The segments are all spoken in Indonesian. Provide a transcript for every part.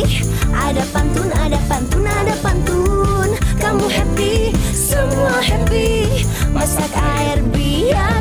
Ada pantun, ada pantun, ada pantun. Kamu happy, semua happy. Masak air biar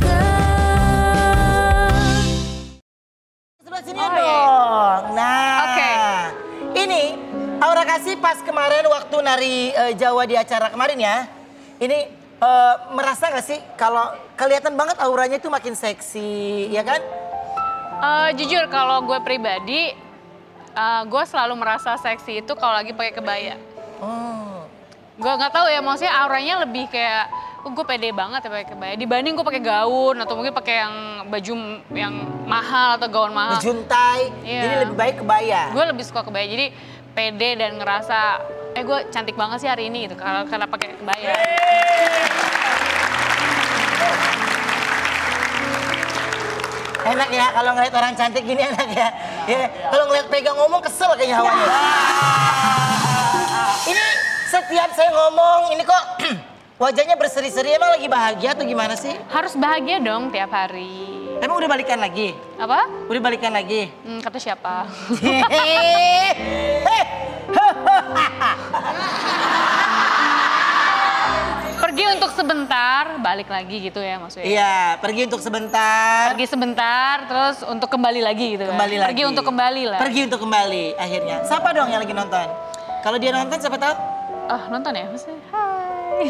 mateng. Sebelah sini dong. Nah, ini Aura Kasih pas kemarin waktu nari Jawa di acara kemarin ya. Ini merasa gak sih kalau kelihatan banget auranya tuh makin seksi, ya kan? Jujur kalau gue pribadi, gue selalu merasa seksi itu kalau lagi pakai kebaya. Gue nggak tahu ya, maksudnya auranya lebih kayak, gue pede banget ya pakai kebaya. Dibanding gue pakai gaun atau mungkin pakai yang baju yang mahal atau gaun mahal. Bejuntai, jadi lebih baik kebaya. Gue lebih suka kebaya, jadi pede dan ngerasa, gue cantik banget sih hari ini gitu karena pakai kebaya. Enak ya kalau ngeliat orang cantik gini, enak ya. Kalau ngeliat pegang ngomong kesel kayaknya hawanya. Ini setiap saya ngomong ini kok wajahnya berseri-seri, emang lagi bahagia atau gimana sih? Harus bahagia dong tiap hari. Emang udah balikan lagi? Apa? Udah balikan lagi? Kata siapa? Pergi untuk sebentar, balik lagi gitu ya maksudnya. Iya, pergi untuk sebentar. Pergi sebentar, terus untuk kembali lagi gitu Kembali kan. lagi. Pergi untuk kembali lah. Pergi untuk kembali akhirnya. Siapa dong yang lagi nonton? Kalau dia nonton siapa tahu? Nonton ya? Maksudnya, hai.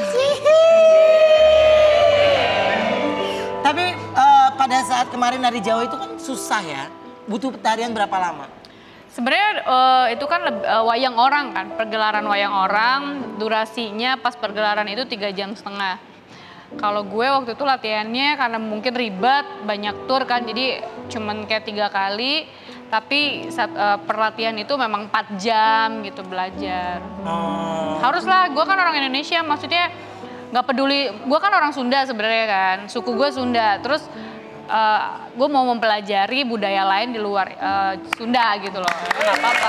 Tapi pada saat kemarin nari Jawa itu kan susah ya. Butuh tarian berapa lama? Sebenarnya itu kan wayang orang kan, pergelaran wayang orang, durasinya pas pergelaran itu 3,5 jam. Kalau gue waktu itu latihannya karena mungkin ribet, banyak tur kan, jadi cuman kayak 3 kali. Tapi perlatihan itu memang 4 jam gitu belajar. Haruslah, gue kan orang Indonesia, maksudnya nggak peduli, gue kan orang Sunda sebenarnya kan, suku gue Sunda. Terus gue mau mempelajari budaya lain di luar Sunda gitu loh, nggak apa-apa.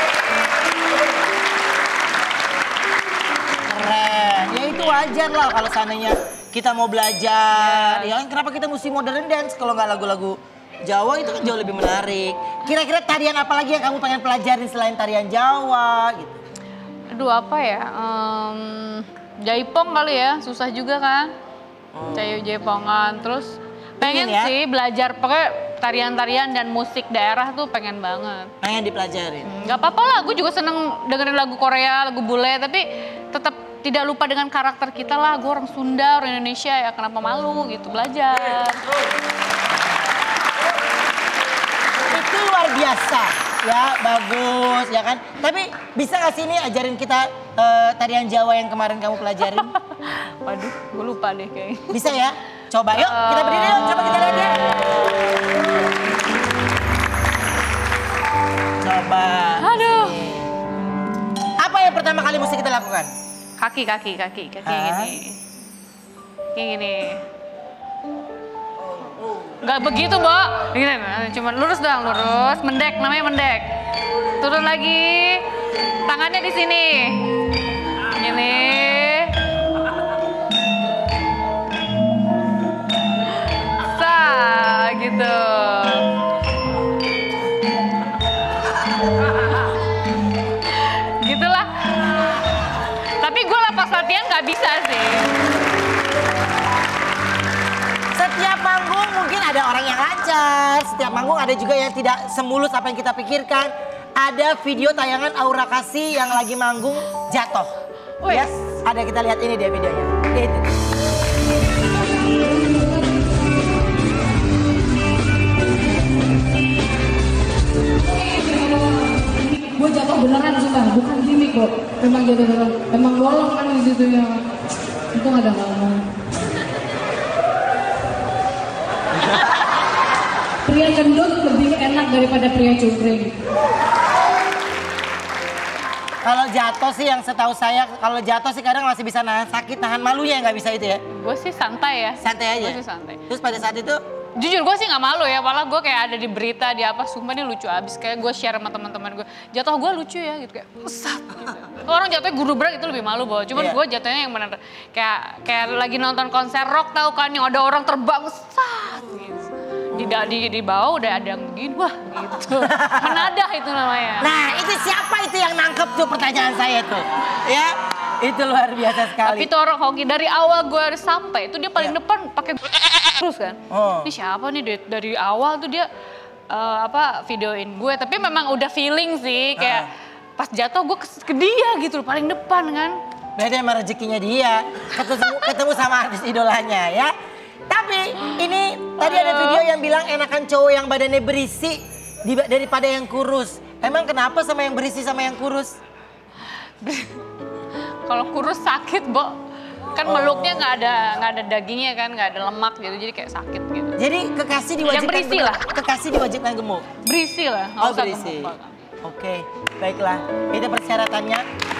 Keren, ya itu wajar lah kalau seandainya kita mau belajar. Ya kan kenapa kita mesti modern dance kalau nggak lagu-lagu Jawa itu kan jauh lebih menarik. Kira-kira tarian apa lagi yang kamu pengen pelajarin selain tarian Jawa gitu? Aduh apa ya, jaipong kali ya, susah juga kan. Jaipongan, terus pengen ya? sih belajar pokoknya tarian-tarian dan musik daerah tuh pengen banget. Pengen dipelajarin? Gak apa-apa lah, gue juga seneng dengerin lagu Korea, lagu bule, tapi tetap tidak lupa dengan karakter kita lah. Gue orang Sunda, orang Indonesia ya, kenapa malu gitu belajar. Itu luar biasa, ya bagus ya kan. Tapi bisa gak sih ini ajarin kita tarian Jawa yang kemarin kamu pelajarin? Waduh, gue lupa deh kayaknya. Bisa ya? Coba yuk, kita berdiri yuk, coba kita lihat ya. Coba. Aduh. Apa yang pertama kali mesti kita lakukan? Kaki gini. Kayak gini. Gak begitu, Bo. Gini, cuma lurus doang, lurus. Mendek, namanya mendek. Turun lagi. Tangannya di sini. Gini. Gitu. Gitulah. Tapi gue pas latihan gak bisa sih. Setiap manggung mungkin ada orang yang lancar, setiap manggung ada juga yang tidak semulus apa yang kita pikirkan. Ada video tayangan Aura Kasih yang lagi manggung jatuh. Ya, ada, kita lihat ini dia videonya. Itu. Gue jatuh beneran sumpah, bukan gimmick kok. Emang jatuh beneran, emang bolong kan di situ ya. Itu nggak ada ngomong. Pria gendut lebih enak daripada pria cungkring. Kalau jatuh sih yang setahu saya, kalau jatuh sih kadang masih bisa nahan sakit, nahan malunya nggak bisa itu ya? Gue sih santai ya. Santai aja? Gue sih santai. Terus pada saat itu? Jujur gue sih nggak malu ya, malah gue kayak ada di berita, di apa, sumpah ini lucu abis. Kayak gue share sama teman-teman gue, jatuh gue lucu ya gitu, kayak pesat gitu. Orang jatuhnya gurubrak itu lebih malu bahwa, cuman gue jatuhnya yang bener kayak lagi nonton konser rock tahu kan, yang ada orang terbang, sat gitu. di bawah udah ada yang begini, wah gitu. Menadah itu namanya. Nah itu siapa itu yang nangkep tuh pertanyaan saya tuh. Ya itu luar biasa sekali. Tapi tuh orang hoki dari awal gue harus sampai itu dia paling depan pakai terus kan. Ini siapa nih dari awal tuh dia videoin gue. Tapi memang udah feeling sih kayak pas jatuh gue ke dia gitu paling depan kan. Beda sama rezekinya dia ketemu sama artis idolanya ya. Tapi ini tadi ada video yang bilang enakan cowok yang badannya berisi daripada yang kurus. Emang kenapa sama yang berisi sama yang kurus? Kalau kurus sakit, Bo. Kan meluknya nggak ada dagingnya kan, nggak ada lemak gitu, jadi kayak sakit gitu. Jadi kekasih diwajibkan yang berisi lah. Kekasih diwajibkan gemuk. Berisi lah, nggak usah gemuk. Oke, baiklah. Itu persyaratannya.